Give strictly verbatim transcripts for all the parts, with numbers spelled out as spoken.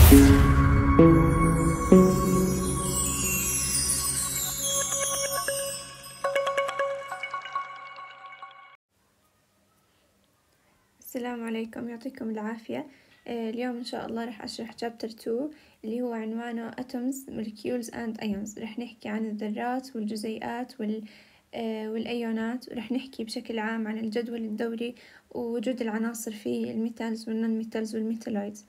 السلام عليكم، يعطيكم العافية. اليوم إن شاء الله رح أشرح chapter two اللي هو عنوانه Atoms, Molecules and Ions. رح نحكي عن الذرات والجزيئات وال والأيونات، ورح نحكي بشكل عام عن الجدول الدوري ووجود العناصر في الميتالز والنون ميتالز والميتالويدز.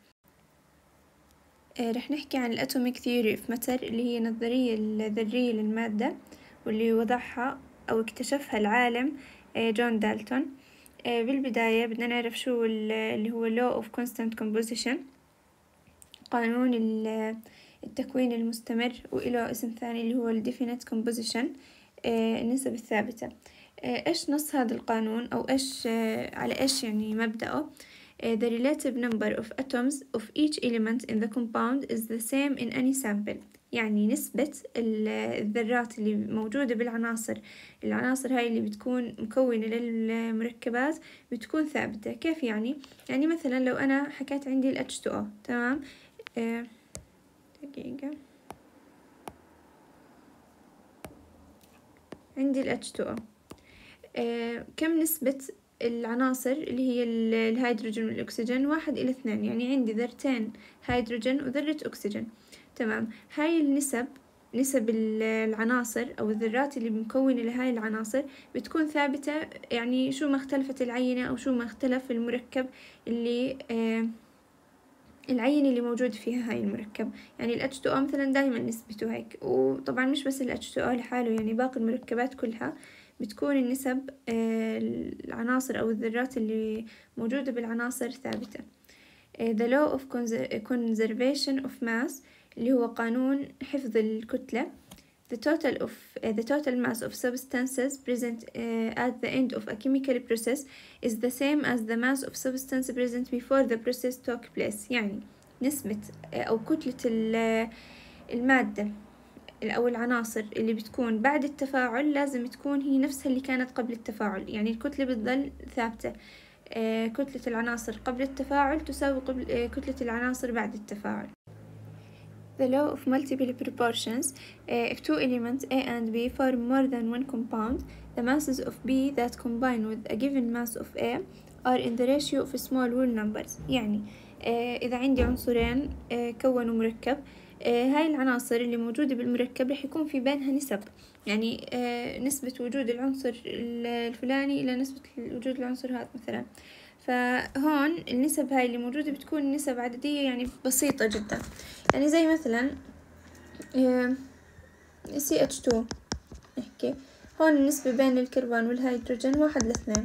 رح نحكي عن الأتوميك ثيوري اوف ماتر اللي هي نظرية الذرية للمادة، واللي وضعها أو اكتشفها العالم جون دالتون. بالبداية بدنا نعرف شو اللي هو law of constant composition، قانون التكوين المستمر، وإله اسم ثاني اللي هو definite composition، النسب الثابتة. إيش نص هذا القانون أو إيش على إيش يعني مبدأه؟ The relative number of atoms of each element in the compound is the same in any sample. يعني نسبة الذرات اللي موجودة بالعناصر العناصر هاي اللي بتكون مكونة للمركبات بتكون ثابتة. كيف يعني؟ يعني مثلا لو أنا حكيت عندي ال إتش تو أو، تمام؟ آه دقيقة، عندي ال إتش تو أو، آه كم نسبة العناصر اللي هي الهيدروجين والأكسجين؟ واحد إلى اثنين، يعني عندي ذرتين هيدروجين وذرة أكسجين، تمام؟ هاي النسب نسب العناصر أو الذرات اللي مكونة لهاي العناصر بتكون ثابتة، يعني شو ما اختلفت العينة أو شو ما اختلف المركب اللي آه العينة اللي موجود فيها هاي المركب. يعني ال إتش تو أو مثلا دايما نسبته هيك، وطبعا مش بس ال إتش تو أو لحاله، يعني باقي المركبات كلها بتكون النسب العناصر أو الذرات اللي موجودة بالعناصر ثابتة. The law of conservation of mass اللي هو قانون حفظ الكتلة. The total of uh, the total mass of substances present uh, at the end of a chemical process is the same as the mass of substance present before the process took place. يعني نسبة أو كتلة المادة أو العناصر اللي بتكون بعد التفاعل لازم تكون هي نفسها اللي كانت قبل التفاعل، يعني الكتلة بتظل ثابتة. آه كتلة العناصر قبل التفاعل تساوي قبل آه كتلة العناصر بعد التفاعل. The law of multiple proportions. Uh, if two elements A and B form more than one compound, the masses of B that combine with a given mass of A are in the ratio of small whole numbers. يعني uh, إذا عندي عنصرين uh, كونوا مركب، uh, هاي العناصر اللي موجودة بالمركب رح يكون في بينها نسب، يعني uh, نسبة وجود العنصر الفلاني إلى نسبة وجود العنصر هذا مثلا. فهون النسب هاي اللي موجودة بتكون نسب عددية يعني بسيطة جدا، يعني زي مثلا سي إتش تو نحكي هون النسبة بين الكربون والهيدروجين واحد لاثنين.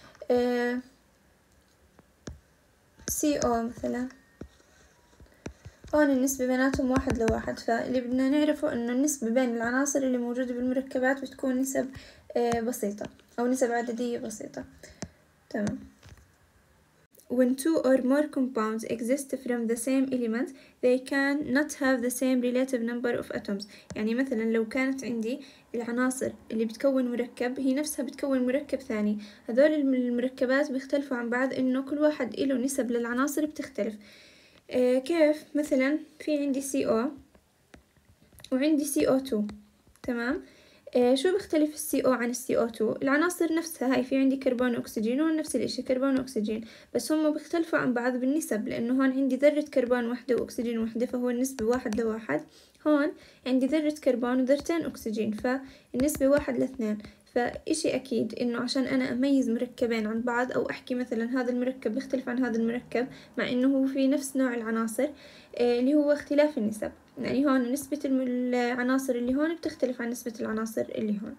سي أو مثلا هون النسبة بيناتهم واحد لواحد. فاللي بدنا نعرفه إنه النسبة بين العناصر اللي موجودة بالمركبات بتكون نسب بسيطة أو نسب عددية بسيطة، تمام. When two or more compounds exist from the same element, they can not have the same relative number of atoms. يعني مثلا لو كانت عندي العناصر اللي بتكون مركب هي نفسها بتكون مركب ثاني، هذول المركبات بيختلفوا عن بعض إنه كل واحد له نسب للعناصر بتختلف. آه كيف؟ مثلا في عندي سي أو وعندي سي أو تو، تمام؟ آه شو بيختلف السي او عن السي او تو؟ العناصر نفسها، هاي في عندي كربون واكسجين وهون نفس الاشي كربون واكسجين، بس هم بيختلفوا عن بعض بالنسب، لانه هون عندي ذرة كربون وحدة واكسجين وحدة فهو النسبة واحد لواحد، هون عندي ذرة كربون وذرتين اكسجين فالنسبة واحد لاثنين. فإشي أكيد إنه عشان أنا أميز مركبين عن بعض أو أحكي مثلا هذا المركب بيختلف عن هذا المركب مع إنه هو في نفس نوع العناصر، آه اللي هو اختلاف النسب، يعني هون نسبة العناصر اللي هون بتختلف عن نسبة العناصر اللي هون،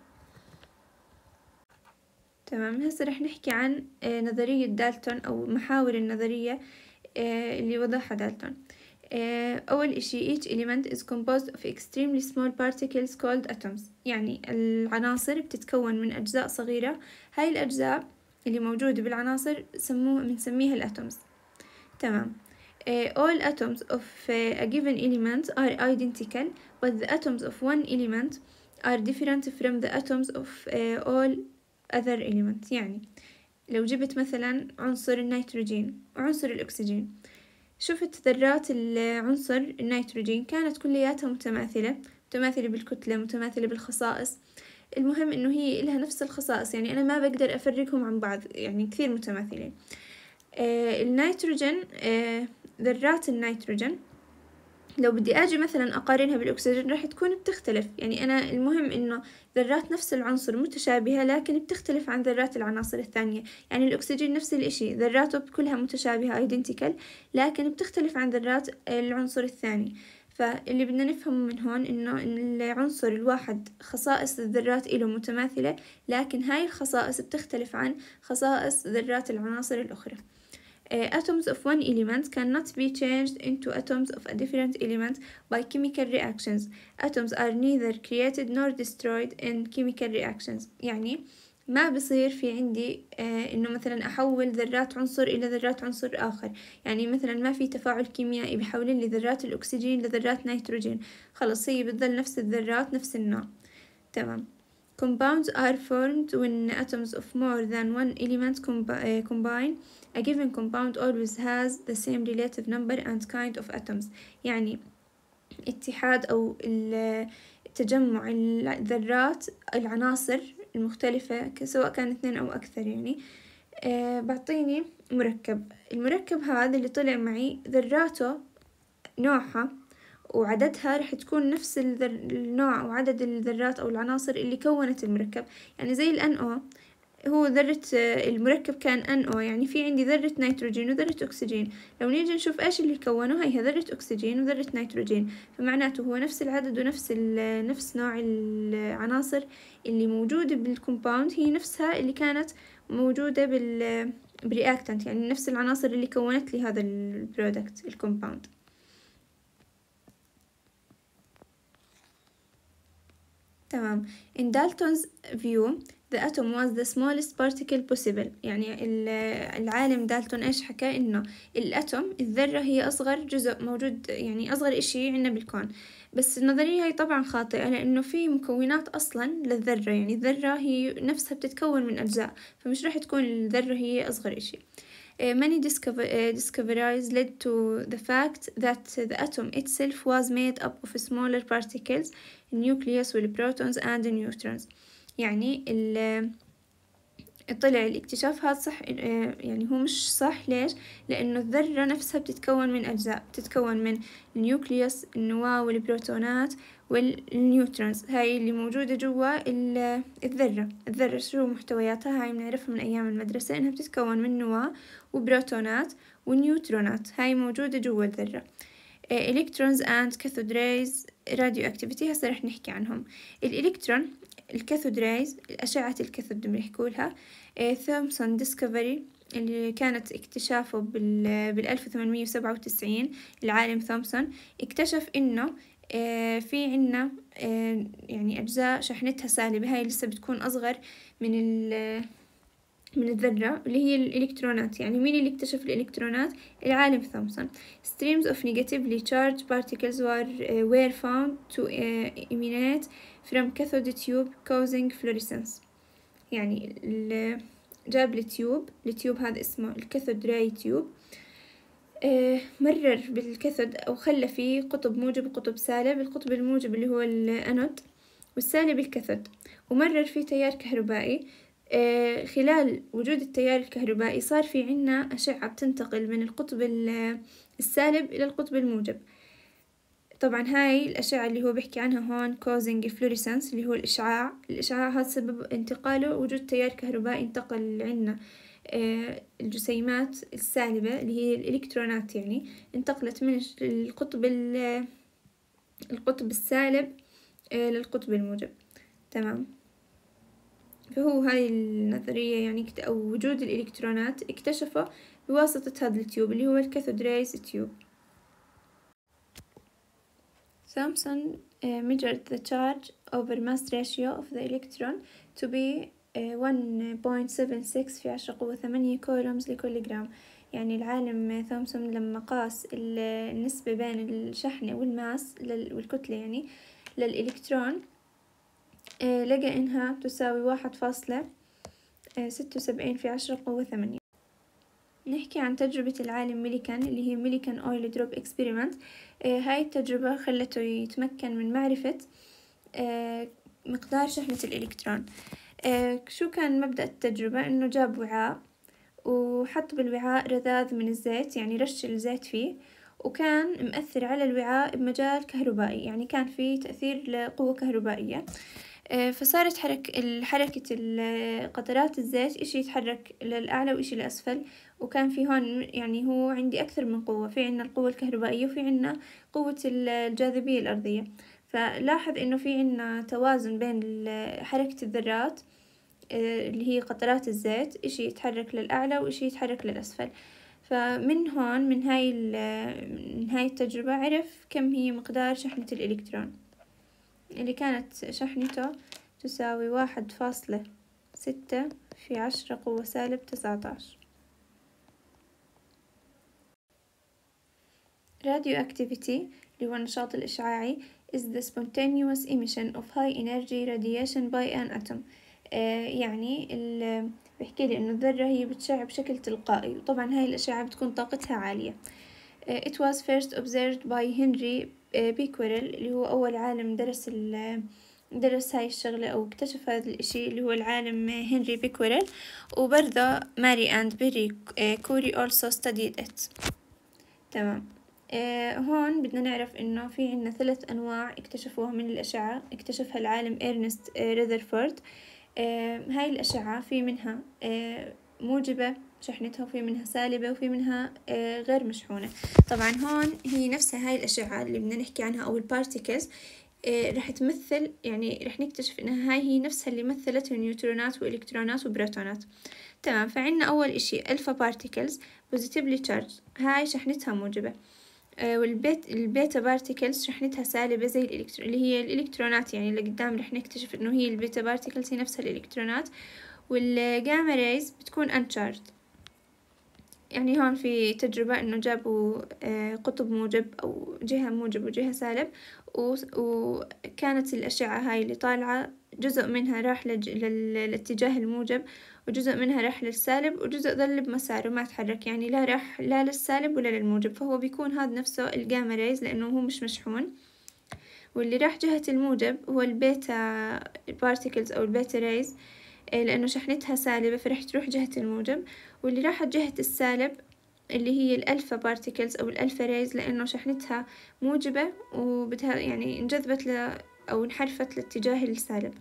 تمام. هسه رح نحكي عن نظرية دالتون أو محاور النظرية اللي وضعها دالتون. أول إشي each element is composed of extremely small particles called atoms. يعني العناصر بتتكون من أجزاء صغيرة، هاي الأجزاء اللي موجودة بالعناصر سموها بنسميها الأتومز، تمام. Uh, all atoms of uh, a given element are identical, but the atoms of one element are different from the atoms of uh, all other elements. يعني لو جبت مثلا عنصر النيتروجين وعنصر الأكسجين، شفت ذرات العنصر النيتروجين كانت كلياتها متماثلة متماثلة بالكتلة، متماثلة بالخصائص. المهم إنه هي إلها نفس الخصائص، يعني أنا ما بقدر أفرقهم عن بعض، يعني كثير متماثلين. آه النيتروجين، آه ذرات النيتروجين لو بدي أجي مثلا أقارنها بالأكسجين راح تكون بتختلف. يعني أنا المهم إنه ذرات نفس العنصر متشابهة لكن بتختلف عن ذرات العناصر الثانية. يعني الأكسجين نفس الإشي، ذراته كلها متشابهة identical لكن بتختلف عن ذرات العنصر الثاني. فاللي بدنا نفهمه من هون إنه العنصر الواحد خصائص الذرات إله متماثلة، لكن هاي الخصائص بتختلف عن خصائص ذرات العناصر الأخرى. Uh, atoms of one element cannot be changed into atoms of a different element by chemical reactions. Atoms are neither created nor destroyed in chemical reactions. يعني ما بصير في عندي آه إنه مثلا أحول ذرات عنصر إلى ذرات عنصر آخر. يعني مثلا ما في تفاعل كيميائي بيحول لي ذرات الأكسجين لذرات نيتروجين، خلص هي بتظل نفس الذرات نفس النوع. تمام. Compounds are formed when atoms of more than one element comb uh, combine. A given compound always has the same relative number and kind of atoms. يعني اتحاد أو تجمع الذرات العناصر المختلفة سواء كان اثنين أو أكثر. يعني آه بعطيني مركب، المركب هذا اللي طلع معي ذراته نوعها وعددها رح تكون نفس النوع أو عدد الذرات أو العناصر اللي كونت المركب. يعني زي ال إن أو، هو ذرة المركب كان إن أو، يعني في عندي ذرة نيتروجين وذرة أكسجين. لو نيجي نشوف إيش اللي كونوا، هي ذرة أكسجين وذرة نيتروجين، فمعناته هو نفس العدد ونفس نفس نوع العناصر اللي موجودة بالكومباوند هي نفسها اللي كانت موجودة بال برياكتنت، يعني نفس العناصر اللي كونت لي هذا البرودكت الكومباوند. تمام. In Dalton's view the atom was the smallest particle possible. يعني العالم دالتون إيش حكى؟ إنه الأتوم الذرة هي أصغر جزء موجود، يعني أصغر إشي عنا بالكون. بس النظرية هي طبعا خاطئة، لأنه في مكونات أصلا للذرة، يعني الذرة هي نفسها بتتكون من أجزاء، فمش راح تكون الذرة هي أصغر إشي. Uh, many discover, uh, discoveries led to the fact that the atom itself was made up of smaller particles, nucleus والprotons and neutrons. يعني طلع الاكتشاف هذا صح، يعني هو مش صح. ليش؟ لأنه الذرة نفسها بتتكون من أجزاء، بتتكون من النيوكليوس النواة والبروتونات والنيوترونز، هاي اللي موجودة جوا الذرة. الذرة شو محتوياتها؟ هاي بنعرفها من أيام المدرسة إنها بتتكون من نواة وبروتونات ونيوترونات، هاي موجودة جوا الذرة. إلكترونز and cathode rays radioactivity هسه رح نحكي عنهم. الإلكترون الكاثود رايز، أشعة الكاثود بنحكوا لها. ثومسون ديسكفري اللي كانت اكتشافه بال بالألف وثمانمية وسبعة وتسعين، العالم ثومسون اكتشف إنه في عنا يعني أجزاء شحنتها سالبة، هاي لسه بتكون أصغر من ال من الذرة اللي هي الإلكترونات. يعني مين اللي اكتشف الإلكترونات؟ العالم ثومسون. Streams of negatively charged particles were, uh, were found to uh, emanate from cathode tube causing fluorescence. يعني جاب التيوب، التيوب هذا اسمه الكاثود راي تيوب، uh, مرر بالكاثود أو خلى فيه قطب موجب وقطب سالب. القطب الموجب اللي هو الأنود والسالب الكاثود، ومرر فيه تيار كهربائي. آه خلال وجود التيار الكهربائي صار في عنا أشعة بتنتقل من القطب السالب إلى القطب الموجب. طبعا هاي الأشعة اللي هو بيحكي عنها هون causing fluorescence اللي هو الإشعاع. الإشعاع هذا سبب انتقاله وجود تيار كهربائي انتقل عنا آه الجسيمات السالبة اللي هي الإلكترونات، يعني انتقلت من القطب القطب السالب آه للقطب الموجب. تمام. فهو هاي النظرية يعني أو وجود الإلكترونات اكتشفه بواسطة هذا التيوب اللي هو الكاثود رايز تيوب. Thomson uh, measured the charge over mass ratio of the electron to be uh, one point seven six في عشرة قوة ثمانية كولومز لكل جرام. يعني العالم ثومسون لما قاس النسبة بين الشحنة والماس والكتلة يعني للإلكترون آه لقى إنها تساوي واحد فاصلة ستة وسبعين في عشرة قوة ثمانية. نحكي بنحكي عن تجربة العالم ميليكان اللي هي ميليكان أويل دروب إكسبيرمنت. هاي التجربة خلته يتمكن من معرفة آه مقدار شحنة الإلكترون. آه شو كان مبدأ التجربة؟ إنه جاب وعاء وحط بالوعاء رذاذ من الزيت، يعني رش الزيت فيه، وكان مؤثر على الوعاء بمجال كهربائي، يعني كان فيه تأثير لقوة كهربائية. فصارت حرك حركة قطرات الزيت إشي يتحرك للأعلى وإشي لأسفل، وكان في هون يعني هو عندي أكثر من قوة، في عنا القوة الكهربائية وفي عنا قوة الجاذبية الأرضية. فلاحظ إنه في عنا توازن بين حركة الذرات اللي هي قطرات الزيت، إشي يتحرك للأعلى وإشي يتحرك للأسفل. فمن هون من هاي من هاي التجربة عرف كم هي مقدار شحنة الإلكترون، اللي كانت شحنته تساوي واحد فاصلة ستة في عشرة قوة سالب تسعة عشر. radioactivity اللي هو النشاط الإشعاعي is the spontaneous emission of high energy radiation by an atom. آه يعني بيحكي لي إنه الذرة هي بتشع بشكل تلقائي، وطبعا هاي الأشعة بتكون طاقتها عالية. آه it was first observed by Henry بيكوريل اللي هو أول عالم درس ال درس هاي الشغلة أو اكتشف هذا الإشي، اللي هو العالم هنري بيكوريل. وبرضه ماري أند بيري كوري also studied it. تمام. آه هون بدنا نعرف إنه في عنا ثلاث أنواع اكتشفوها من الأشعة، اكتشفها العالم إرنست آه ريذرفورد. آه هاي الأشعة في منها آه موجبة شحنتها، وفي منها سالبة، وفي منها آه غير مشحونة. طبعا هون هي نفسها هاي الأشعة اللي بدنا نحكي عنها أو البارتيكلز آه رح تمثل، يعني رح نكتشف إنها هاي هي نفسها اللي مثلت النيوترونات وإلكترونات وبروتونات. تمام. فعنا أول إشي ألفا بارتيكلز positively charged، هاي شحنتها موجبة. آه والبيت البيتا بارتيكلز شحنتها سالبة زي الإلكترون اللي هي الإلكترونات، يعني اللي قدام رح نكتشف إنه هي البيتا بارتيكلز هي نفسها الإلكترونات. والجاما ريز بتكون uncharged. يعني هون في تجربة إنه جابوا آه قطب موجب أو جهة موجب وجهة سالب، وكانت الأشعة هاي اللي طالعة جزء منها راح لج... للاتجاه الموجب، وجزء منها راح للسالب، وجزء ظل بمساره ما تحرك، يعني لا راح لا للسالب ولا للموجب، فهو بيكون هذا نفسه الجاما ريز لأنه هو مش مشحون. واللي راح جهة الموجب هو البيتا بارتيكلز أو البيتا ريز لأنه شحنتها سالبة فرح تروح جهة الموجب. واللي راحت جهة السالب اللي هي الألفا بارتيكلز أو الألفا ريز لأنه شحنتها موجبة وبدها يعني انجذبت ل أو انحرفت لاتجاه السالب.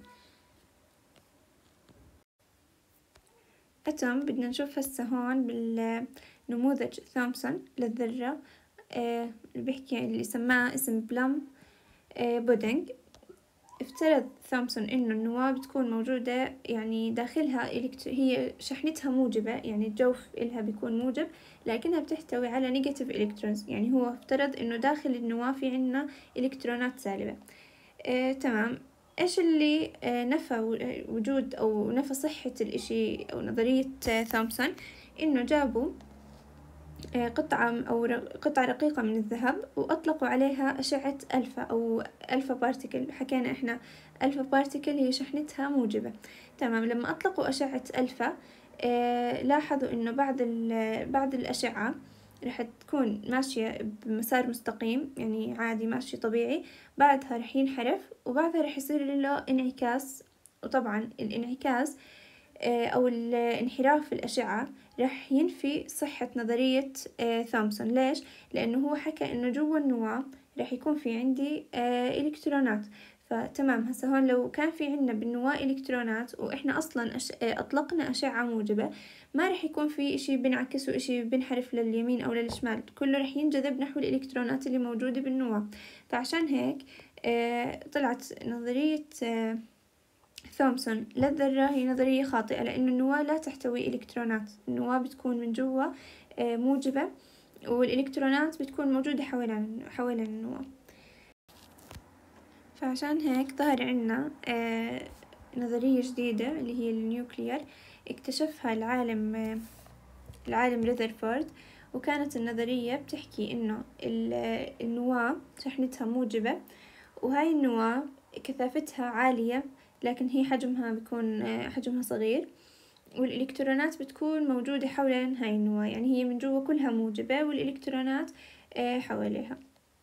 أتوم بدنا نشوف هسه هون بالنموذج ثومسون للذرة آه اللي بيحكي اللي سماه اسم بلام آه بودينج. افترض ثومسون إنه النواة بتكون موجودة يعني داخلها إلكتر... هي شحنتها موجبة، يعني الجوف إلها بيكون موجب لكنها بتحتوي على نيجاتيف إلكترونز، يعني هو افترض إنه داخل النواة في عنا إلكترونات سالبة. آه، تمام. إيش اللي آه نفى وجود أو نفى صحة الإشي أو نظرية آه ثومسون؟ إنه جابوا قطعة أو قطعة رقيقة من الذهب وأطلقوا عليها أشعة ألفا أو ألفا بارتيكل. حكينا إحنا ألفا بارتيكل هي شحنتها موجبة. تمام. لما أطلقوا أشعة ألفا آه لاحظوا إنه بعض بعض الأشعة رح تكون ماشية بمسار مستقيم، يعني عادي ماشي طبيعي، بعدها رح ينحرف وبعدها رح يصير له انعكاس. وطبعا الانعكاس أو الانحراف الأشعة رح ينفي صحة نظرية ثومسون. ليش؟ لأنه هو حكى إنه جوا النواة رح يكون في عندي إلكترونات. فتمام. هسه هون لو كان في عنا بالنواة إلكترونات وإحنا أصلا أش... أطلقنا أشعة موجبة، ما رح يكون في إشي بنعكس وإشي بنحرف لليمين أو للشمال، كله رح ينجذب نحو الإلكترونات اللي موجودة بالنواة. فعشان هيك طلعت نظرية ثومسون للذرة هي نظرية خاطئة، لأن النواة لا تحتوي إلكترونات، النواة بتكون من جوا موجبة والإلكترونات بتكون موجودة حوالين حوالين النواة. فعشان هيك ظهر عنا نظرية جديدة اللي هي النيوكليير، اكتشفها العالم العالم ريذرفورد. وكانت النظرية بتحكي إنه النواة شحنتها موجبة، وهاي النواة كثافتها عالية لكن هي حجمها بيكون حجمها صغير، والإلكترونات بتكون موجودة حوالين هاي النواة، يعني هي من جوا كلها موجبة والإلكترونات حواليها.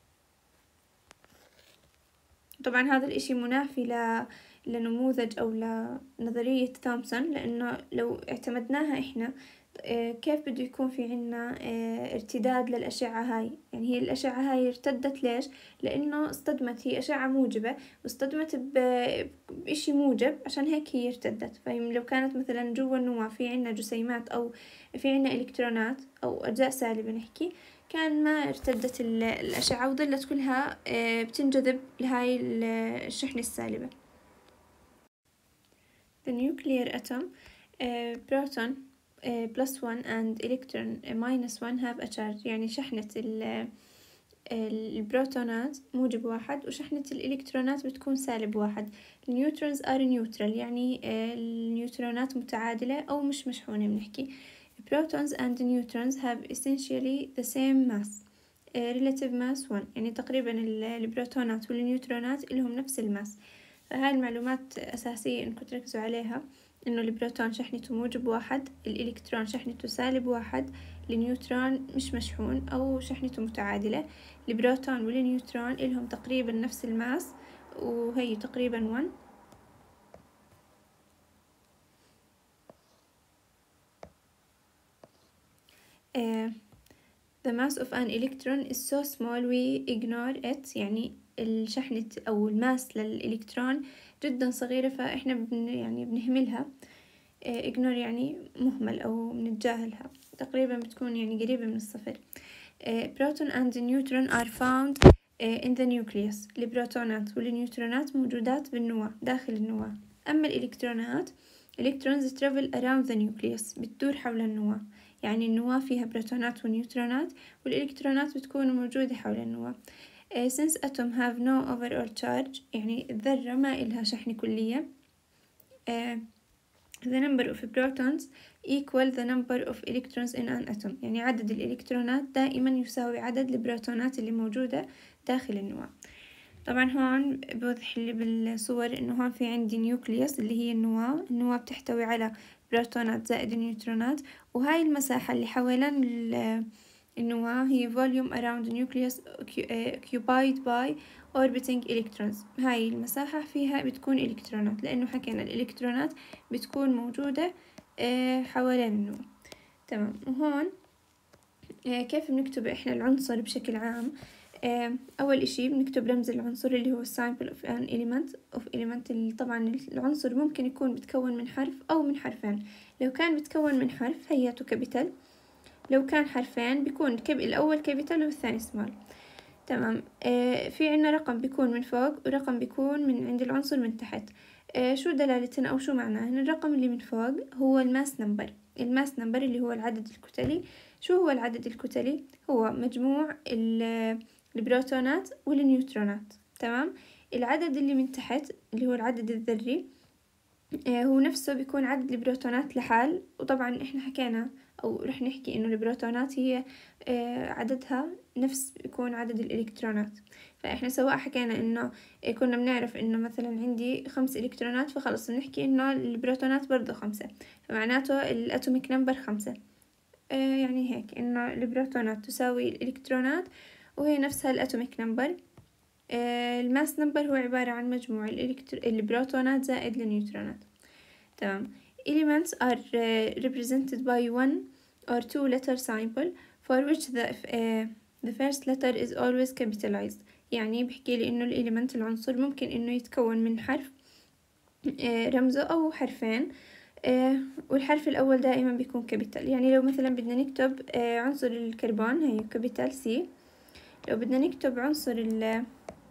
طبعا هذا الإشي منافي ل... لنموذج أو لنظرية تومسون، لأنه لو اعتمدناها إحنا كيف بده يكون في عنا ارتداد للأشعة هاي؟ يعني هي الأشعة هاي ارتدت ليش؟ لأنه اصطدمت، هي أشعة موجبة واصطدمت بإشي موجب، عشان هيك هي ارتدت. فلو كانت مثلا جوا النواة في عنا جسيمات أو في عنا إلكترونات أو أجزاء سالبة نحكي، كان ما ارتدت الأشعة وظلت كلها بتنجذب لهاي الشحنة السالبة. The nuclear atom uh, proton uh, plus one and electron uh, minus one have a charge. يعني شحنة البروتونات موجب واحد وشحنة الإلكترونات بتكون سالب واحد. النيوترونز are neutral، يعني النيوترونات متعادلة أو مش مشحونة بنحكي. Protons and neutrons have essentially the same mass relative mass one، يعني تقريبا البروتونات والنيوترونات لهم نفس الماس. فهاي المعلومات أساسية إنكم تركزوا عليها، إنه البروتون شحنته موجب واحد، الإلكترون شحنته سالب واحد، النيوترون مش مشحون أو شحنته متعادلة. البروتون والنيوترون لهم تقريبا نفس الماس وهي تقريبا واحد. uh, The mass of an electron is so small we ignore it، يعني الشحنة أو الماس للإلكترون جدا صغيرة فإحنا بن يعني بنهملها. ignore يعني مهمل أو بنتجاهلها، تقريبا بتكون يعني قريبة من الصفر. proton and neutron are found in the nucleus. البروتونات والنيوترونات موجودات بالنواة داخل النواة. أما الإلكترونات electrons travel around the nucleus، بتدور حول النواة. يعني النواة فيها بروتونات ونيوترونات والإلكترونات بتكون موجودة حول النواة. uh, since atom have no overall charge، يعني الذرة ما إلها شحنة كلية. uh, the number of protons equal the number of electrons in an atom، يعني عدد الإلكترونات دائما يساوي عدد البروتونات اللي موجودة داخل النواة. طبعا هون بوضح لي بالصور إنه هون في عندي نيوكليوس اللي هي النواة. النواة بتحتوي على بروتونات زائد نيوترونات، وهاي المساحة اللي حوالين النواة هي volume around the nucleus occupied by orbiting electrons. هاي المساحة فيها بتكون إلكترونات، لأنه حكينا الإلكترونات بتكون موجودة حوالين النواة. تمام. وهون كيف بنكتب إحنا العنصر بشكل عام؟ أول إشي بنكتب رمز العنصر اللي هو sample of an element of element اللي طبعا العنصر ممكن يكون بتكون من حرف أو من حرفين. لو كان بتكون من حرف هياته كابيتال، لو كان حرفين بيكون كب... الأول كابيتال والثاني سمال. تمام. آه في عنا رقم بيكون من فوق ورقم بيكون من عند العنصر من تحت. آه شو دلالتنا أو شو معناه؟ إن الرقم اللي من فوق هو الماس نمبر. الماس نمبر اللي هو العدد الكتلي. شو هو العدد الكتلي؟ هو مجموع البروتونات والنيوترونات. تمام. العدد اللي من تحت اللي هو العدد الذري آه هو نفسه بيكون عدد البروتونات لحال. وطبعا إحنا حكينا أو رح نحكي إنه البروتونات هي آه عددها نفس يكون عدد الإلكترونات. فإحنا سواء حكينا إنه آه كنا بنعرف إنه مثلا عندي خمس إلكترونات، فخلص بنحكي إنه البروتونات برضو خمسة، فمعناته الأتوميك نمبر خمسة. آه يعني هيك إنه البروتونات تساوي الإلكترونات وهي نفسها الأتوميك نمبر. آه الماس نمبر هو عبارة عن مجموع الإلكتر... البروتونات زائد النيوترونات. تمام. Elements are uh, represented by one or two letter symbol for which the uh, the first letter is always capitalized. يعني بحكي لي إنه الإليمنت العنصر ممكن إنه يتكون من حرف uh, رمزه أو حرفين، uh, والحرف الأول دائما بيكون كابيتال. يعني لو مثلا بدنا نكتب uh, عنصر الكربون هي كابيتال سي، لو بدنا نكتب عنصر ال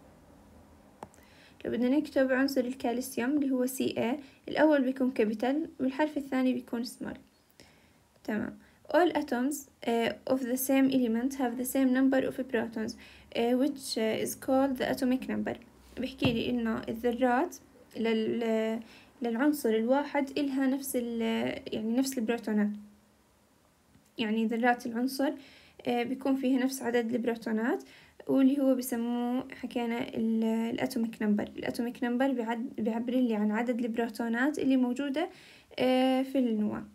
لو بدنا نكتب عنصر الكالسيوم اللي هو سي اي، الأول بيكون كابيتال والحرف الثاني بيكون سمول. تمام. All atoms uh, of the same element have the same number of protons uh, which uh, is called the atomic number. بحكي لي إنه الذرات لل للعنصر الواحد إلها نفس ال يعني نفس البروتونات. يعني ذرات العنصر uh, بيكون فيها نفس عدد البروتونات، واللي هو بسموه حكينا الاتوميك نمبر. الاتوميك نمبر بيعبر لي عن عدد البروتونات اللي موجودة في النواة.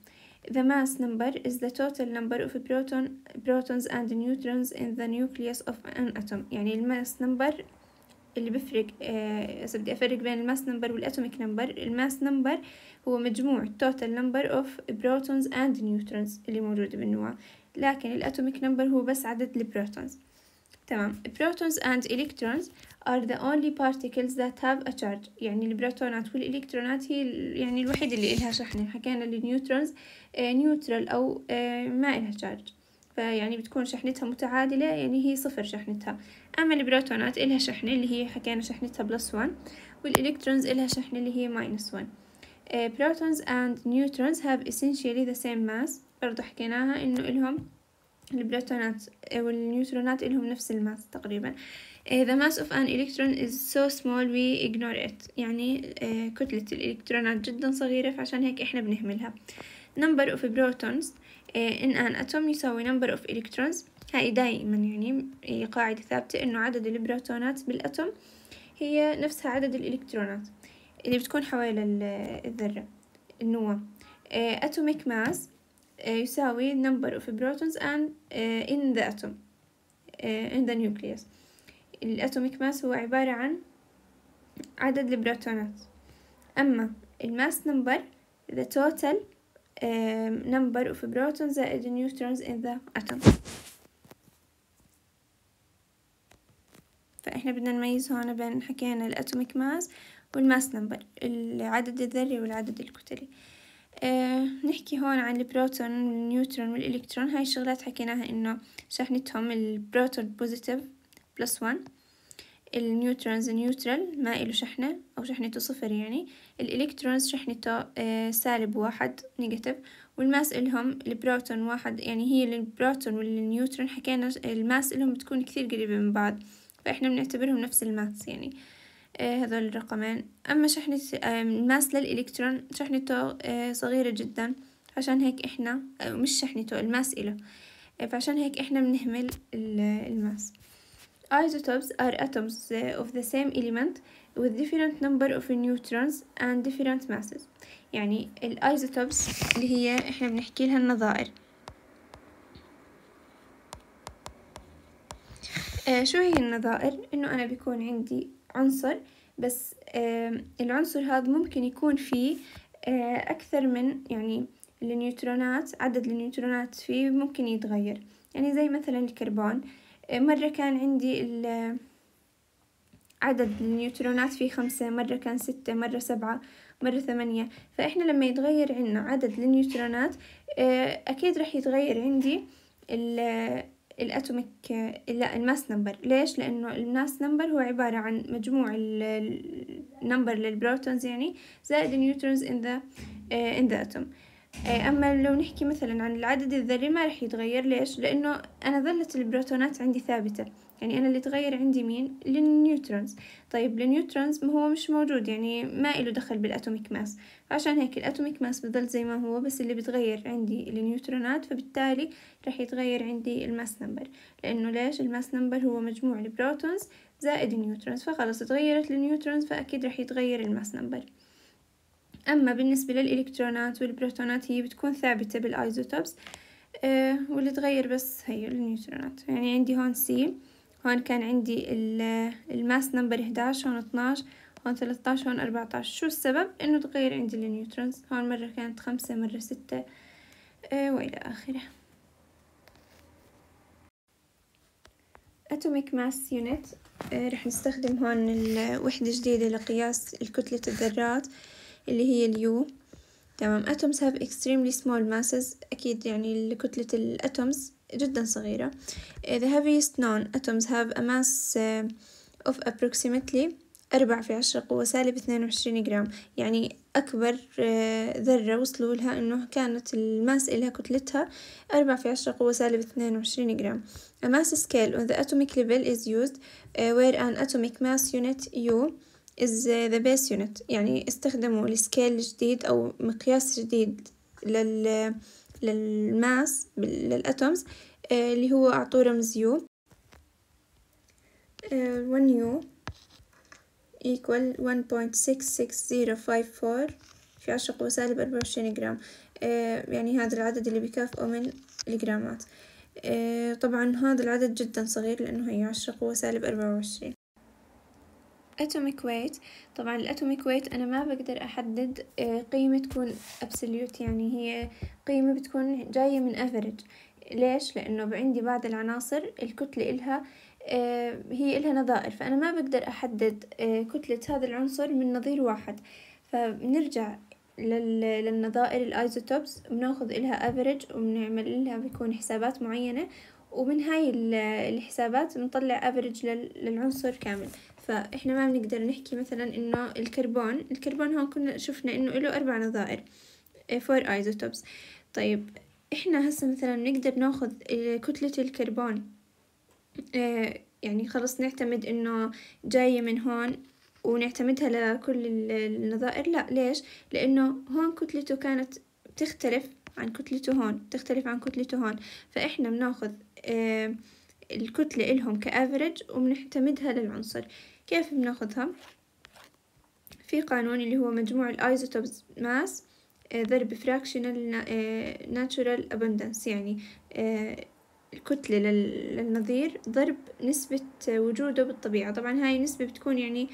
the mass number is the total number of proton, protons and neutrons in the nucleus of an atom. يعني الماس نمبر اللي بفرق آه بدي أفرق بين الماس نمبر والأتوميك نمبر. الماس نمبر هو مجموع total number of protons and neutrons اللي موجودة بالنواة، لكن الأتوميك نمبر هو بس عدد البروتونز. تمام. protons and electrons are the only particles that have a charge. يعني البروتونات والإلكترونات هي يعني الوحيدة اللي إلها شحنة. حكينا النيوترونز نيوترال أو آه ما إلها charge، فيعني بتكون شحنتها متعادلة، يعني هي صفر شحنتها. أما البروتونات إلها شحنة اللي هي حكينا شحنتها بلس وان، والإلكترونز إلها شحنة اللي هي ماينس وان. uh, protons and neutrons have essentially the same mass. برضو حكيناها إنه إلهم البروتونات والنيوترونات إلهم نفس الماس تقريبا. uh, the mass of an electron is so small we ignore it. يعني uh, كتلة الإلكترونات جدا صغيرة، فعشان هيك إحنا بنهملها. number of protons uh, in an atom يساوي number of electrons. هاي دائما يعني هي قاعدة ثابتة إنه عدد البروتونات بالأتوم هي نفسها عدد الإلكترونات اللي بتكون حوالي الذرة النواة. uh, atomic mass uh, يساوي number of protons and uh, in the atom uh, in the nucleus. الأتوميك ماس هو عبارة عن عدد البروتونات. أما الماس نمبر the total uh, number of protons زائد neutrons in the atom. فإحنا بدنا نميز هون بين حكينا الأتوميك ماس والماس نمبر، العدد الذري والعدد الكتلي. أه نحكي هون عن البروتون والنيوترون والإلكترون. هاي الشغلات حكيناها إنه شحنتهم البروتون بوزيتيف بلس وان، النيوترونز نيوترال ما إله شحنة أو شحنته صفر، يعني الإلكترونز شحنته أه سالب واحد نيجاتيف، والماس إلهم البروتون واحد، يعني هي البروتون والنيوترون حكينا الماس إلهم بتكون كثير قريبة من بعض، فإحنا بنعتبرهم نفس الماس يعني آه هذول الرقمين. أما شحنة آه الماس للإلكترون شحنته آه صغيرة جدا، عشان هيك إحنا آه مش شحنته الماس إله، آه فعشان هيك إحنا بنهمل الماس. Isotopes are atoms of the same element with different number of neutrons and different masses. يعني الأيزوتوبس اللي هي إحنا بنحكي لها النظائر. آه شو هي النظائر؟ إنه أنا بيكون عندي عنصر، بس آه العنصر هذا ممكن يكون فيه آه أكثر من يعني النيوترونات، عدد النيوترونات فيه ممكن يتغير. يعني زي مثلا الكربون، آه مرة كان عندي عدد النيوترونات فيه خمسة، مرة كان ستة، مرة سبعة، مرة ثمانية. فإحنا لما يتغير عنا عدد النيوترونات آه أكيد رح يتغير عندي الاتوميك لا الماس نمبر. ليش؟ لانه الماس نمبر هو عباره عن مجموع النمبر للبروتونز يعني زائد النيوترونز ان ذا ان ذا اتوم. اما لو نحكي مثلا عن العدد الذري ما رح يتغير. ليش؟ لانه انا ظلت البروتونات عندي ثابته، يعني انا اللي تغير عندي مين؟ النيوترونز. طيب النيوترونز هو مش موجود، يعني ما له دخل بالاتوميك ماس، فعشان هيك الاتوميك ماس بضل زي ما هو، بس اللي بتغير عندي النيوترونات، فبالتالي رح يتغير عندي الماس نمبر. لانه ليش؟ الماس نمبر هو مجموع البروتونز زائد النيوترونز، فخلص تغيرت النيوترونز فاكيد رح يتغير الماس نمبر. اما بالنسبه للالكترونات والبروتونات هي بتكون ثابته بالايزوتوبس، أه واللي تغير بس هي النيوترونات. يعني عندي هون سي، هون كان عندي الماس نمبر إحدى عشر، هون اثناعش، هون ثلاثة عشر، هون أربعة عشر. شو السبب؟ إنه تغير عندي النيوترونز، هون مرة كانت خمسة، مرة ستة، أه وإلى آخره. Atomic Mass Unit، أه رح نستخدم هون الوحدة جديدة لقياس الكتلة الذرات اللي هي اليو. تمام. Atoms have extremely small masses. أكيد يعني كتلة الأتومز جدا صغيرة. uh, the heaviest known atoms have a mass uh, of approximately أربعة في عشرة قوة سالب اثنين وعشرين جرام. يعني أكبر uh, ذرة وصلوا لها إنه كانت الماس إلها كتلتها أربعة في عشرة قوة سالب اثنين وعشرين جرام. A mass scale on the atomic level is used uh, where an atomic mass unit U is the base unit. يعني استخدموا السكيل الجديد أو مقياس جديد لل للماس للأتومز اللي هو أعطوه رمز يو. one يو equal one point six six zero five four في عشرة قوة سالب أربعة وعشرين جرام. يعني هذا العدد اللي بكافئه من الجرامات. طبعا هذا العدد جدا صغير لأنه هي عشرة قوة سالب أربعة وعشرين. atomic weight، طبعا الatomic weight أنا ما بقدر أحدد قيمة تكون absolute، يعني هي قيمة بتكون جاية من average. ليش؟ لأنه عندي بعض العناصر الكتلة إلها هي إلها نظائر، فأنا ما بقدر أحدد كتلة هذا العنصر من نظير واحد. فبنرجع للنظائر الايزوتوبس، بناخذ إلها average وبنعمل لها بيكون حسابات معينة، ومن هاي الحسابات بنطلع average للعنصر كامل. فإحنا ما بنقدر نحكي مثلا إنه الكربون الكربون هون كنا شفنا إنه له أربع نظائر four isotopes. طيب إحنا هسه مثلا نقدر ناخذ كتلة الكربون، يعني خلص نعتمد إنه جاية من هون ونعتمدها لكل النظائر؟ لا. ليش؟ لأنه هون كتلته كانت بتختلف عن كتلته هون، تختلف عن كتلته هون، فإحنا بناخذ الكتلة إلهم كأفريج وبنعتمدها للعنصر. كيف بناخذها؟ في قانون اللي هو مجموع الايزوتوبز ماس ضرب fractional natural abundance، يعني الكتلة للنظير ضرب نسبة وجوده بالطبيعة. طبعا هاي النسبة بتكون يعني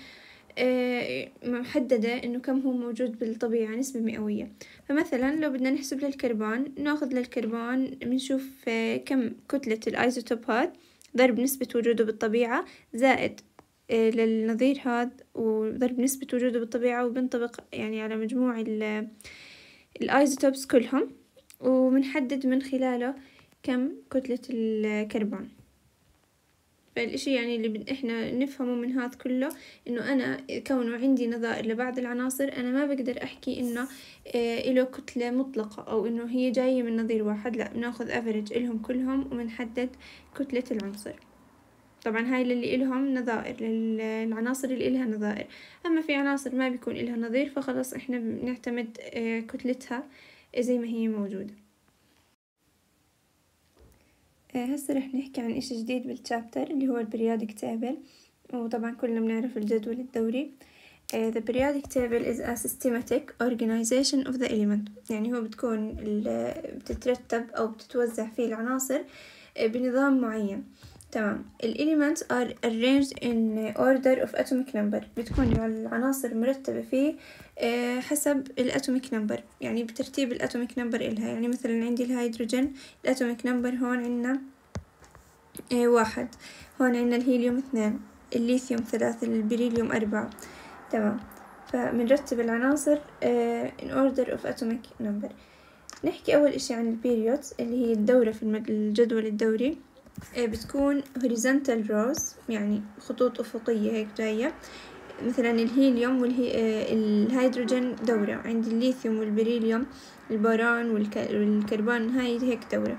محددة إنه كم هو موجود بالطبيعة، نسبة مئوية. فمثلا لو بدنا نحسب للكربون، ناخذ للكربون بنشوف كم كتلة الايزوتوب هاد ضرب نسبة وجوده بالطبيعة زائد للنظير هاد وضرب نسبة وجوده بالطبيعة، وبنطبق يعني على مجموع الايزوتوبس كلهم، وبنحدد من خلاله كم كتلة الكربون. فالإشي يعني اللي إحنا نفهمه من هذا كله إنه أنا كونه عندي نظائر لبعض العناصر، أنا ما بقدر أحكي إنه إيه له كتلة مطلقة أو إنه هي جاية من نظير واحد. لا، بناخذ أفريج إلهم كلهم وبنحدد كتلة العنصر. طبعا هاي اللي إلهم نظائر، للعناصر اللي إلها نظائر. أما في عناصر ما بيكون إلها نظير فخلص إحنا بنعتمد كتلتها زي ما هي موجودة. هسه رح نحكي عن إشي جديد بالشابتر اللي هو البريودك تابل، وطبعا كلنا بنعرف الجدول الدوري. uh, The periodic table is a systematic organization of the element، يعني هو بتكون بتترتب أو بتتوزع فيه العناصر بنظام معين. تمام. ال elements are arranged in order of atomic number، بتكون العناصر مرتبة فيه حسب الاتوميك نمبر، يعني بترتيب الاتوميك نمبر إلها. يعني مثلا عندي الهيدروجين الاتوميك نمبر هون عنا واحد، هون عنا الهيليوم اثنين، الليثيوم ثلاثة، البريليوم أربعة. تمام. فبنرتب العناصر in order of atomic number. نحكي أول إشي عن البيريودز اللي هي الدورة في الجدول الدوري. بتكون horizontal rows، يعني خطوط أفقية هيك جاية. مثلا الهيليوم والهيدروجين دورة، عندي الليثيوم والبريليوم، البوران والكربون هاي هيك دورة،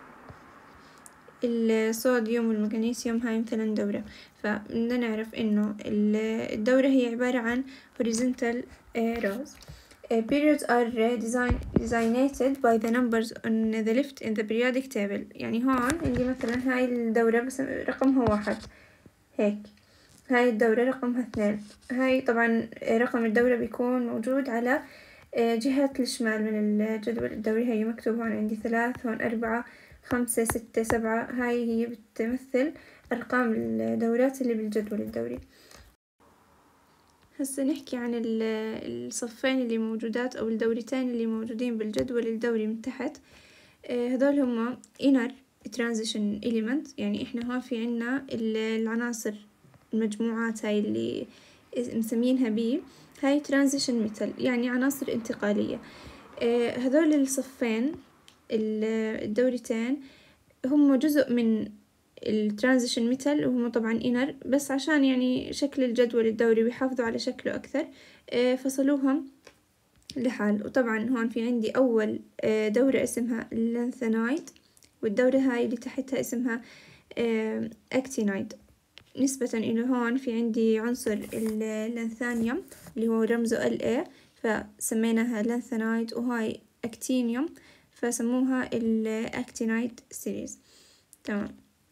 الصوديوم والمغنيسيوم هاي مثلا دورة. فبدنا نعرف إنه الدورة هي عبارة عن horizontal rows. periods are design designated by the numbers on the left in the periodic table. يعني هون عندي مثلا هاي الدورة بس رقمها واحد هيك، هاي الدورة رقمها اثنين. هاي طبعا رقم الدورة بيكون موجود على جهة الشمال من الجدول الدوري. هاي مكتوب هون عندي ثلاث، هون أربعة، خمسة، ستة، سبعة. هاي هي بتمثل أرقام الدورات اللي بالجدول الدوري. هسه نحكي عن الصفين اللي موجودات أو الدورتين اللي موجودين بالجدول الدوري من تحت. هذول هما inner transition element، يعني إحنا هون في عنا العناصر المجموعات هاي اللي مسمينها بي، هاي transition metal يعني عناصر انتقالية. هذول الصفين الدورتين هم جزء من الترانزيشن ميتال، وهم طبعا إنر، بس عشان يعني شكل الجدول الدوري بيحافظوا على شكله أكثر فصلوهم لحال. وطبعا هون في عندي أول دورة اسمها اللانثانايد، والدورة هاي اللي تحتها اسمها أكتينايد. نسبة إلى هون في عندي عنصر اللانثانيوم اللي هو رمزه ال إيه فسميناها لانثانايد، وهاي أكتينيوم فسموها الأكتينايد سيريز. تمام.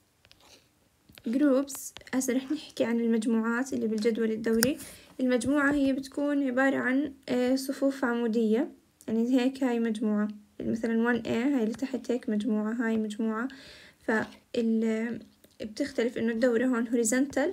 جروبس، هسه رح نحكي عن المجموعات اللي بالجدول الدوري. المجموعة هي بتكون عبارة عن صفوف عمودية، يعني هيك هاي مجموعة مثلا واحد إيه هاي اللي تحت هيك مجموعة، هاي مجموعة، فال بتختلف إنه الدورة هون horizontal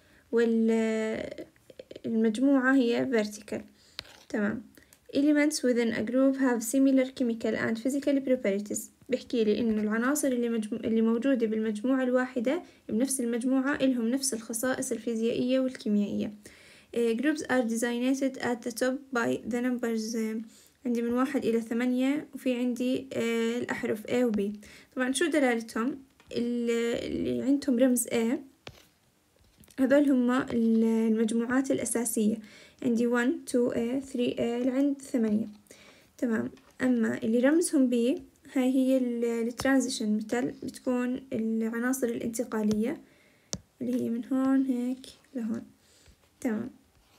والمجموعة هي vertical. تمام. elements within a group have similar chemical and physical properties. بحكي لي إنه العناصر اللي, مجمو... اللي موجودة بالمجموعة الواحدة بنفس المجموعة إلهم نفس الخصائص الفيزيائية والكيميائية. uh, groups are designated at the top by the numbers uh, عندي من واحد إلى ثمانية، وفي عندي uh, الأحرف A و B. طبعا شو دلالتهم؟ اللي عندهم رمز A هذول هما المجموعات الأساسية، عندي واحد اثنين A ثلاثة A لعند ثمانية. تمام. أما اللي رمزهم B هاي هي الترانزيشن مثل بتكون العناصر الانتقالية اللي هي من هون هيك لهون. تمام.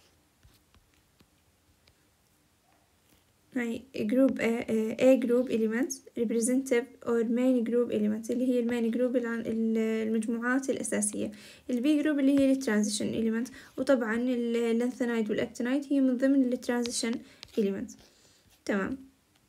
هاي group A, A group elements representative or main group elements اللي هي المين جروب المجموعات الأساسية. البي جروب اللي هي الترانزيشن element، وطبعا اللانثانايد والأكتينايد هي من ضمن الترانزيشن element. تمام.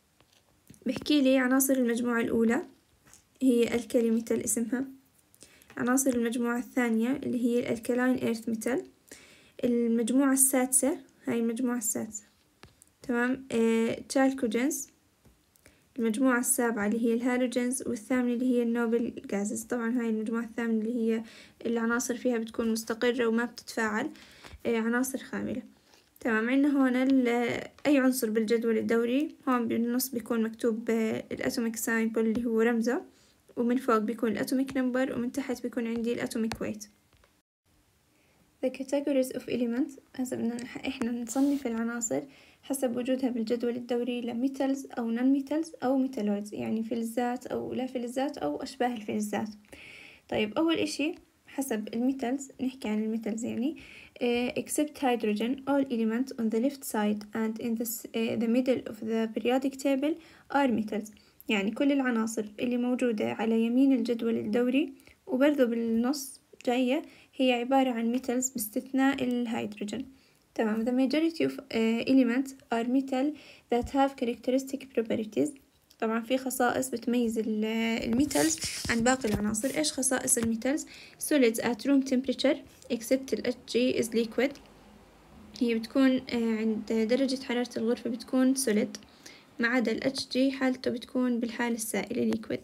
بحكي لي عناصر المجموعة الأولى هي الكالي ميتال اسمها، عناصر المجموعة الثانية اللي هي الألكالاين إيرث ميتال، المجموعة السادسة هاي المجموعة السادسة. تمام. آه، تشالكوجينز، المجموعة السابعة اللي هي الهالوجينز، والثامنة اللي هي النوبل جازز. طبعا هاي المجموعة الثامنة اللي هي العناصر فيها بتكون مستقرة وما بتتفاعل، آه، عناصر خاملة. تمام. عندنا هون أي عنصر بالجدول الدوري هون بالنص بيكون مكتوب آه، الأتوميك سايمبل اللي هو رمزه، ومن فوق بيكون الأتوميك نمبر، ومن تحت بيكون عندي الأتوميك ويت. The categories of elements، هسه بدنا إحنا نصنف العناصر حسب وجودها بالجدول الدوري لميتالز أو نون ميتالز أو ميتالويدز، يعني فلزات أو لا فلزات أو أشباه الفلزات. طيب أول إشي حسب الميتالز نحكي عن الميتالز يعني uh, except hydrogen all elements on the left side and in the, uh, the middle of the periodic table are metals. يعني كل العناصر اللي موجودة على يمين الجدول الدوري وبرضو بالنص جاية هي عبارة عن metals باستثناء الهيدروجين. تمام. the majority of uh, elements are metal that have characteristic properties. طبعا في خصائص بتميز الميتالز عن باقي العناصر. ايش خصائص الميتالز؟ solids at room temperature except ال H G is liquid، هي بتكون عند درجة حرارة الغرفة بتكون solid، ما عدا ال H G حالته بتكون بالحالة السائلة liquid.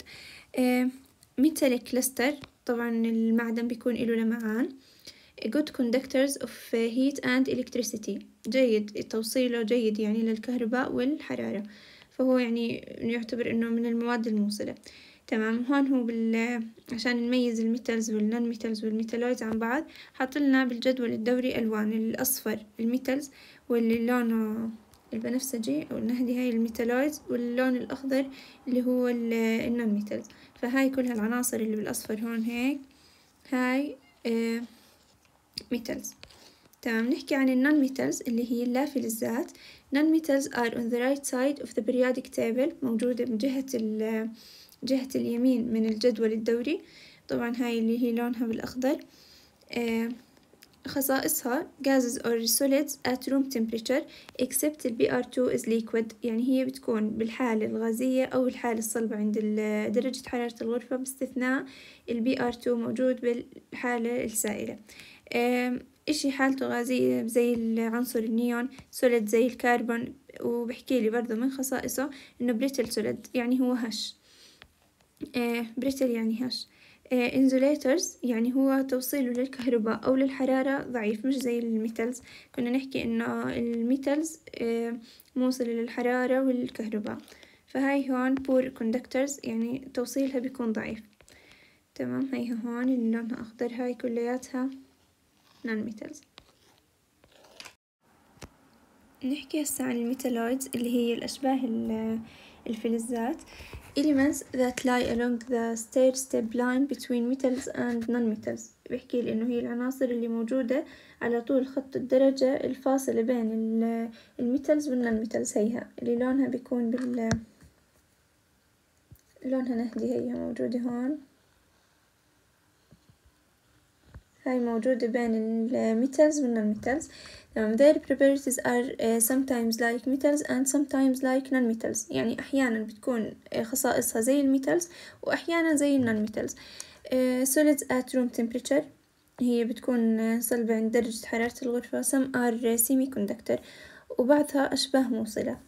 metallic cluster، طبعا المعدن بيكون له لمعان. good conductors of heat and electricity، جيد توصيله جيد يعني للكهرباء والحرارة، فهو يعني يعتبر انه من المواد الموصلة. تمام. هون هو بال عشان نميز الميتالز والنون ميتالز والميتالويدز عن بعض حاط لنا بالجدول الدوري الوان، الاصفر الميتالز واللي لونه البنفسجي او النهدي هاي الميتالويدز، واللون الاخضر اللي هو النون ميتالز. فهاي كل هالعناصر اللي بالاصفر هون هيك هاي آه ميتالز. تمام. نحكي عن النون ميتالز اللي هي اللافلزات. non metals are on the right side of the periodic table، موجودة من جهة ال جهة اليمين من الجدول الدوري. طبعا هاي اللي هي لونها بالأخضر. آه خصائصها gases or solids at room temperature except ال B R two is liquid، يعني هي بتكون بالحالة الغازية أو الحالة الصلبة عند درجة حرارة الغرفة باستثناء ال B R two موجود بالحالة السائلة. آه إشي حالته غازية زي العنصر النيون، سوليد زي الكربون، وبحكي لي برضه من خصائصه إنه بريتل سوليد يعني هو هش. آه بريتل يعني هش. آه إنزوليترز يعني هو توصيله للكهرباء أو للحرارة ضعيف، مش زي الميتالز. كنا نحكي إنه الميتالز آه موصلة للحرارة والكهرباء، فهاي هون بور كوندكترز يعني توصيلها بيكون ضعيف. تمام. هاي هون اللي لونها أخضر هاي كلياتها non metals. نحكي هسه عن الميتالويدز اللي هي الأشباه الفلزات. elements that lie along the stage step line between metals and non-metals، بحكي لأنه هي العناصر اللي موجودة على طول خط الدرجة الفاصلة بين الميتالز والنون-metals، هيها اللي لونها بيكون بال لونها نهدي، هيها موجودة هون هاي موجودة بين الميتالز والنون ميتالز. تمام. their properties are uh, sometimes like metals and sometimes like non-metals. يعني أحيانا بتكون خصائصها زي الميتالز وأحيانا زي النون ميتالز. uh, solids at room temperature هي بتكون صلبة عند درجة حرارة الغرفة. some are semiconductor وبعضها أشباه موصلات.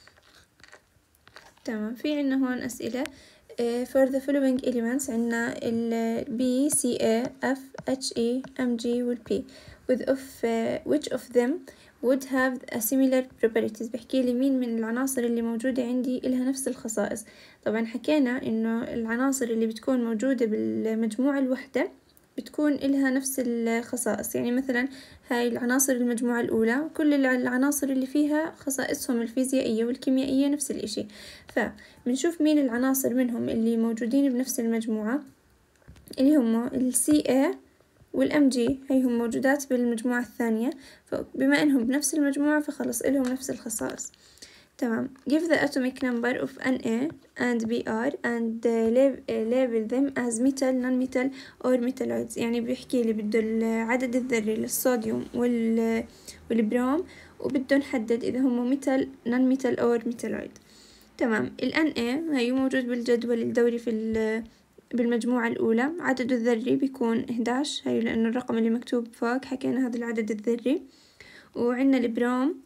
تمام. في عنا هون أسئلة. uh, for the following elements عنا ال B, C, A, F, H, E, M, G وال P with of uh, which of them would have a similar properties. بحكي لي مين من العناصر اللي موجودة عندي إلها نفس الخصائص. طبعا حكينا إنه العناصر اللي بتكون موجودة بالمجموعة الوحدة بتكون إلها نفس الخصائص. يعني مثلا هاي العناصر المجموعة الأولى كل العناصر اللي فيها خصائصهم الفيزيائية والكيميائية نفس الإشي. فبنشوف مين العناصر منهم اللي موجودين بنفس المجموعة اللي هم ال سي إيه والام جي، هي هم موجودات بالمجموعة الثانية. فبما إنهم بنفس المجموعة فخلص إلهم نفس الخصائص. تمام. give the atomic number of N A and B R and label them as metal, non-metal or metalloids. يعني بيحكي لي بده العدد الذري للصوديوم وال والبروم وبده نحدد إذا هم metal, non-metal or metalloid. تمام. ال N A هي موجود بالجدول الدوري في بالمجموعة الأولى. عدده الذري بيكون إحداش، هي لأنه الرقم اللي مكتوب فوق حكينا هذا العدد الذري. وعندنا البروم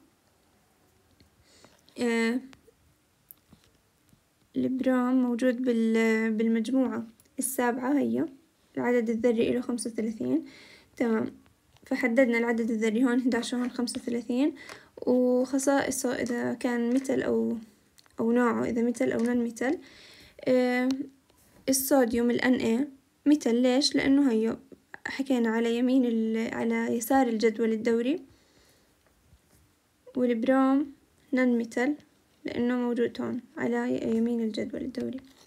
آه البروم موجود بال بالمجموعة السابعة، هي العدد الذري له خمسة وثلاثين. تمام. فحددنا العدد الذري هون إحداش وهون خمسة وثلاثين. وخصائصه إذا كان مثل أو أو نوعه إذا مثل أو نون مثل. آه الصوديوم ال إن إيه مثل. ليش؟ لأنه هي حكينا على يمين على يسار الجدول الدوري. والبروم نون مثل لأنه موجود هون على يمين الجدول الدوري.